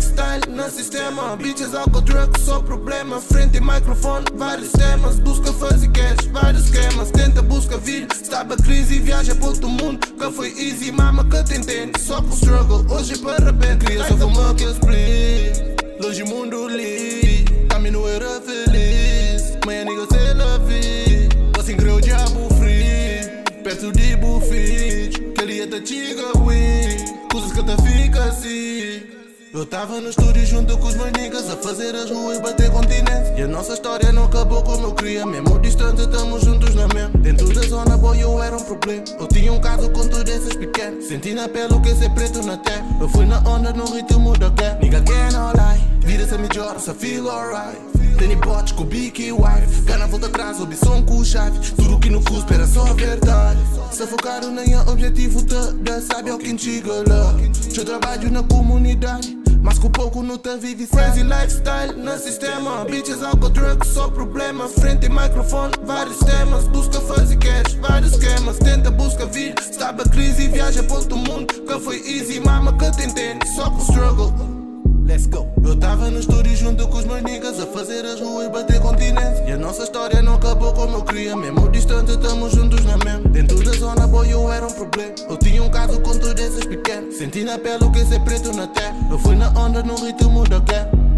lifestyle no sistema. Bitches, álcool, drug, só problema. Frente e microfone, vários temas. Busca fazer cash, vários esquemas. Tenta, busca vir, estava crise e viaja por outro mundo. Que foi easy, mama que te entende. Só com struggle, hoje parabéns. Criança fuma aquele split, longe mundo li. Caminho era feliz, manhã nigga se la vi. Assim criou o diabo free, perto de Buffet. Que ele ia te chiga, coisas que te fica assim. Eu tava no estúdio junto com os meus niggas a fazer as ruas bater continente. E a nossa história não acabou como eu queria. Mesmo distante, tamo juntos na mesma. Dentro da zona, boy, eu era um problema. Eu tinha um caso com todos esses pequenos. Senti na pele o que é ser preto na terra. Eu fui na onda no ritmo da guerra. Nigga can't lie, vida-se melhor, só feel alright. Tem bots com bique e wife. Cana volta atrás, obsessão com chave. Tudo que no cuspe era só a verdade. Se focar nem o objetivo te sabe ao que chega lá. Eu trabalho na comunidade, mas com pouco não te vive. Crazy lifestyle no sistema. Bitches, álcool, drug, só problema. Frente e microfone, vários temas. Busca fazer cash, vários esquemas. Tenta, busca vir, estava crise e viaja por outro mundo. Que foi easy, mama que te entende. Só com struggle, let's go. Eu tava no estúdio junto com os meus niggas a fazer as ruas bater continente. E a nossa história não acabou como eu queria. Mesmo distante, tamo juntos na mesma. Dentro da zona, boy, eu era um problema. Eu tinha um caso com todos esses pequenos. Senti na pele o que é ser preto na terra. Eu fui na onda no ritmo da guerra.